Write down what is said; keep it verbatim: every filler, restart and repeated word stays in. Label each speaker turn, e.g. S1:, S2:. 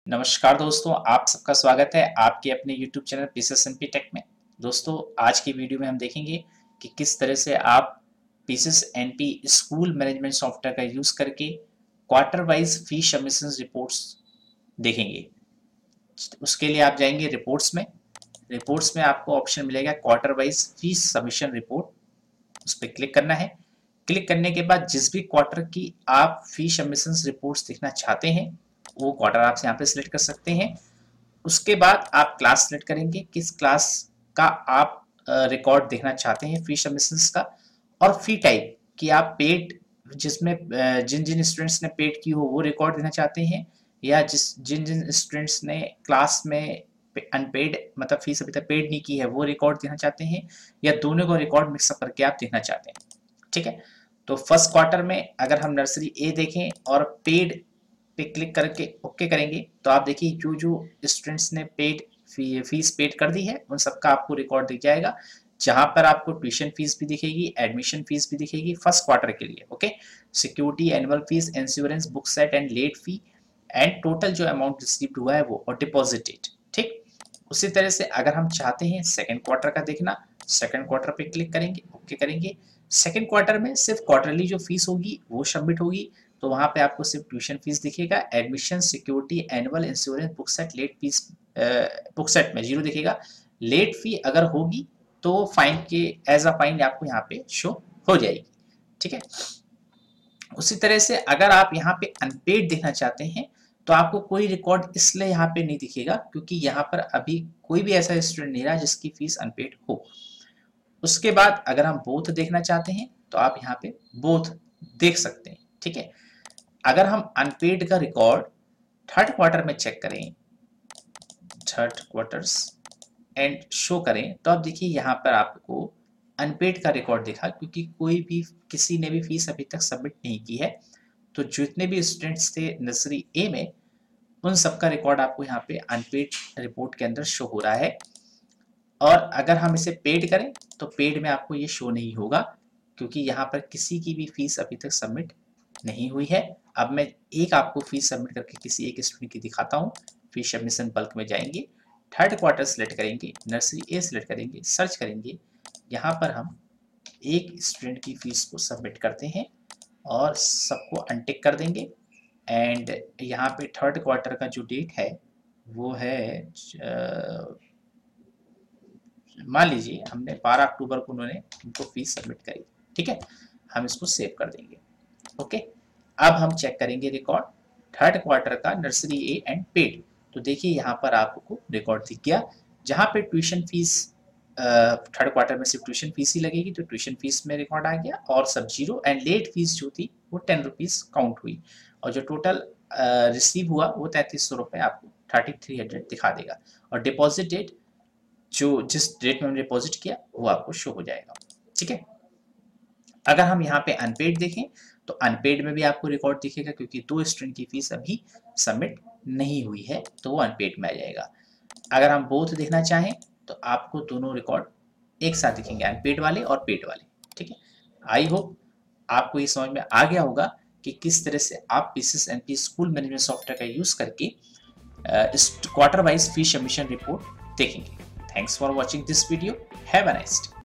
S1: नमस्कार दोस्तों, आप सबका स्वागत है आपके अपने यूट्यूब चैनल पीसीएसएमपी टेक में। दोस्तों, आज की वीडियो में हम देखेंगे कि किस तरह से आप पीसीएसएमपी स्कूल मैनेजमेंट सॉफ्टवेयर का यूज़ करके quarter wise fee submissions reports देखेंगे। उसके लिए आप जाएंगे रिपोर्ट्स में। रिपोर्ट्स में आपको ऑप्शन मिलेगा quarter wise fee submission report, उस पर क्लिक करना है। क्लिक करने के बाद जिस भी क्वार्टर की आप फी सबमिशंस रिपोर्ट्स देखना चाहते हैं वो क्वार्टर आप यहाँ पे सिलेक्ट कर सकते हैं। उसके बाद आप क्लास सेलेक्ट करेंगे, किस क्लास का आप रिकॉर्ड देखना चाहते हैं फी सबमिशंस का, और फी टाइप कि आप पेड जिसमें जिन जिन स्टूडेंट्स ने पेड की हो वो रिकॉर्ड देना चाहते हैं, या जिस जिन जिन स्टूडेंट्स ने क्लास में अनपेड मतलब फीस अभी तक पेड नहीं की है वो रिकॉर्ड देना चाहते हैं, या दोनों को रिकॉर्ड मिक्सअप करके आप देखना चाहते हैं। ठीक है, तो फर्स्ट क्वार्टर में अगर हम नर्सरी ए देखें और पेड पे क्लिक करके ओके करेंगे तो आप देखिए जो जो स्टूडेंट्स ने पेड फी, फीस पेड कर दी है उन सबका आपको रिकॉर्ड दिख जाएगा, जहां पर आपको ट्यूशन फीस भी दिखेगी, एडमिशन फीस भी दिखेगी फर्स्ट क्वार्टर के लिए। Okay, security, annual fees, insurance, book set and late fee and total जो अमाउंट रिसीव्ड हुआ है वो और डिपॉजिटेड। ठीक, उसी तरह से अगर हम चाहते हैं सेकेंड क्वार्टर का देखना, सेकेंड क्वार्टर पे क्लिक करेंगे, ओके करेंगे। सेकेंड क्वार्टर में सिर्फ क्वार्टरली जो फीस होगी वो सबमिट होगी, तो वहां पे आपको सिर्फ ट्यूशन फीस दिखेगा, admission, security, annual, insurance, book set, late fees, book set में जीरो दिखेगा। लेट फी अगर होगी तो फाइन के एज अ फाइन आपको यहाँ पे शो हो जाएगी। ठीक है, उसी तरह से अगर आप यहाँ पे अनपेड देखना चाहते हैं तो आपको कोई रिकॉर्ड इसलिए यहाँ पे नहीं दिखेगा क्योंकि यहाँ पर अभी कोई भी ऐसा स्टूडेंट नहीं रहा जिसकी फीस अनपेड हो। उसके बाद अगर हम बोथ देखना चाहते हैं तो आप यहाँ पे बोथ देख सकते हैं। ठीक है, अगर हम अनपेड का रिकॉर्ड थर्ड क्वार्टर में चेक करें, थर्ड क्वार्टर्स एंड शो करें, तो आप देखिए यहाँ पर आपको अनपेड का रिकॉर्ड दिखा क्योंकि कोई भी किसी ने भी फीस अभी तक सबमिट नहीं की है। तो जितने भी स्टूडेंट्स थे नर्सरी ए में उन सबका रिकॉर्ड आपको यहाँ पे अनपेड रिपोर्ट के अंदर शो हो रहा है। और अगर हम इसे पेड करें तो पेड में आपको ये शो नहीं होगा क्योंकि यहाँ पर किसी की भी फीस अभी तक सबमिट नहीं हुई है। अब मैं एक आपको फीस सबमिट करके किसी एक स्टूडेंट की दिखाता हूँ। फीस सबमिशन बल्क में जाएंगे, थर्ड क्वार्टर सेलेक्ट करेंगे, नर्सरी ए सेलेक्ट करेंगे, सर्च करेंगे, यहाँ पर हम एक स्टूडेंट की फीस को सबमिट करते हैं और सबको अनटिक कर देंगे। एंड यहाँ पे थर्ड क्वार्टर का जो डेट है वो है, मान लीजिए हमने बारह अक्टूबर को उन्होंने उनको फीस सबमिट करी। ठीक है, हम इसको सेव कर देंगे। ओके, अब हम चेक करेंगे रिकॉर्ड थर्ड क्वार्टर का नर्सरी ए एंड पेड। तो देखिए यहाँ पर आपको रिकॉर्ड दिख गया, जहाँ पे ट्यूशन फीस थर्ड क्वार्टर में सिर्फ ट्यूशन फीस ही लगेगी तो ट्यूशन फीस में रिकॉर्ड आ गया और सब जीरो, एंड लेट फीस जो थी वो टेन रुपीज काउंट हुई, और जो टोटल रिसीव हुआ वो तैंतीस सौ रुपये आपको थर्टी थ्री हंड्रेड दिखा देगा, और डिपॉजिट डेट जो जिस डेट में हमने डिपॉजिट किया वो आपको शो हो जाएगा। ठीक है, अगर हम यहाँ पे अनपेड देखें तो अनपेड में भी आपको रिकॉर्ड दिखेगा क्योंकि दो स्टूडेंट की फीस अभी सबमिट नहीं हुई है तो वो अनपेड में आ जाएगा। अगर हम बोथ देखना चाहें तो आपको दोनों रिकॉर्ड एक साथ दिखेंगे, अनपेड वाले और पेड वाले। ठीक है, आई होप आपको ये समझ में आ गया होगा कि किस तरह से आप पीसीएसएमपी स्कूल मैनेजमेंट सॉफ्टवेयर का यूज करके इस quarter wise fee submission report देखेंगे। Thanks for watching this video, have a nice day.